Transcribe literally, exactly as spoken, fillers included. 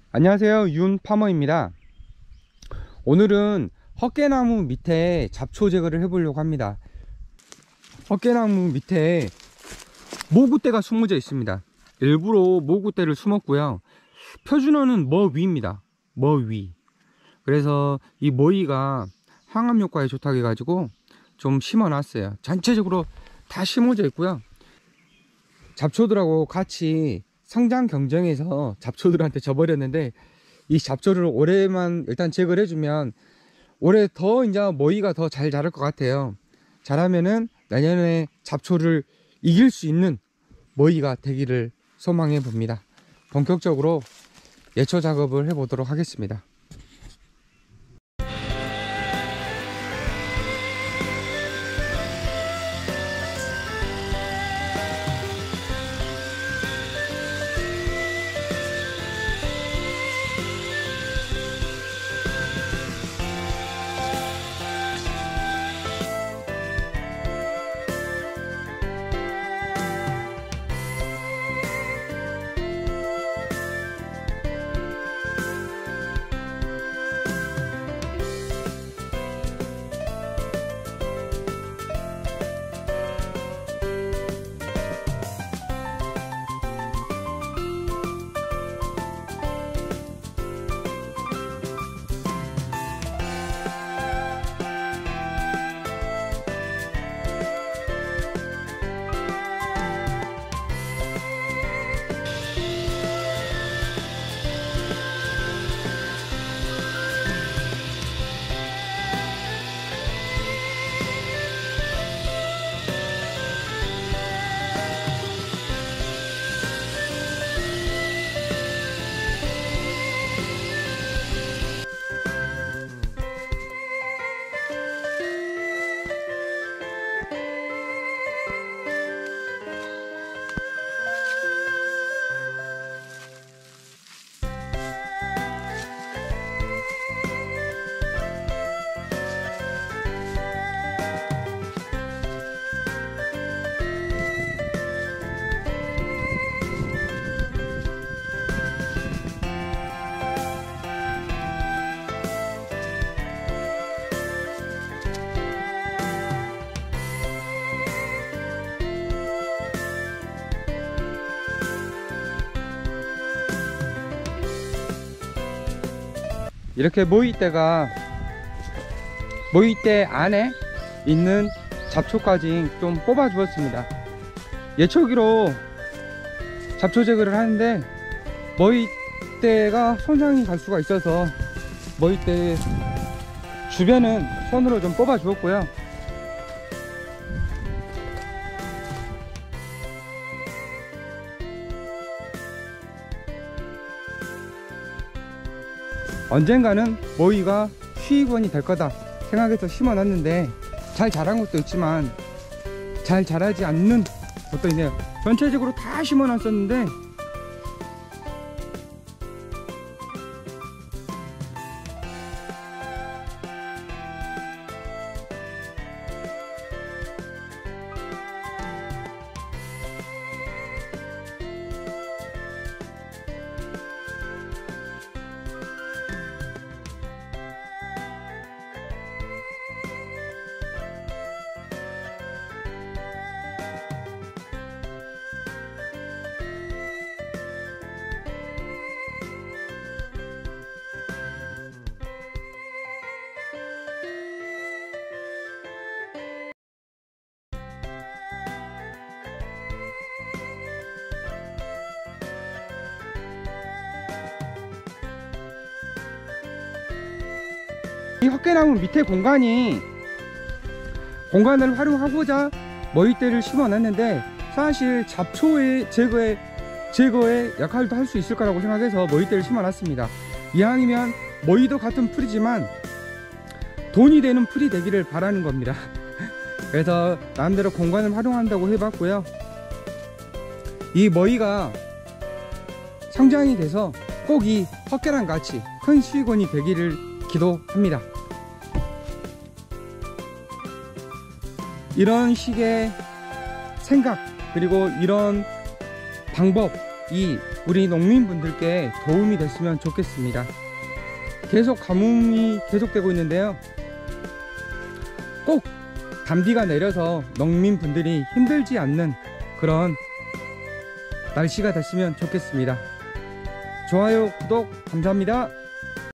안녕하세요, 윤파머입니다. 오늘은 헛개나무 밑에 잡초 제거를 해보려고 합니다. 헛개나무 밑에 모구대가 숨어져 있습니다. 일부러 모구대를 숨었고요. 표준어는 머위입니다. 머위. 그래서 이 머위가 항암 효과에 좋다고 해가지고 좀 심어놨어요. 전체적으로 다 심어져 있고요. 잡초들하고 같이 성장 경쟁에서 잡초들한테 져버렸는데, 이 잡초를 올해만 일단 제거를 해주면 올해 더 이제 머위가 더 잘 자랄 것 같아요. 잘하면은 내년에 잡초를 이길 수 있는 머위가 되기를 소망해 봅니다. 본격적으로 예초 작업을 해 보도록 하겠습니다. 이렇게 모이대가 모이대 안에 있는 잡초까지 좀 뽑아 주었습니다. 예초기로 잡초 제거를 하는데 모이대가 손상이 갈 수가 있어서 모이대 주변은 손으로 좀 뽑아 주었고요. 언젠가는 머위가 수익원이 될 거다 생각해서 심어놨는데, 잘 자란 것도 있지만 잘 자라지 않는 것도 있네요. 전체적으로 다 심어놨었는데 이 헛개나무 밑에 공간이 공간을 활용하고자 머위대를 심어 놨는데, 사실 잡초의 제거에 제거의 역할도 할 수 있을 거라고 생각해서 머위대를 심어 놨습니다. 이왕이면 머위도 같은 풀이지만 돈이 되는 풀이 되기를 바라는 겁니다. 그래서 나름대로 공간을 활용한다고 해봤고요. 이 머위가 성장이 돼서 꼭 이 헛개랑 같이 큰 수익원이 되기를 기도합니다. 이런 식의 생각 그리고 이런 방법 이 우리 농민분들께 도움이 됐으면 좋겠습니다. 계속 가뭄이 계속되고 있는데요, 꼭 단비가 내려서 농민분들이 힘들지 않는 그런 날씨가 됐으면 좋겠습니다. 좋아요, 구독 감사합니다.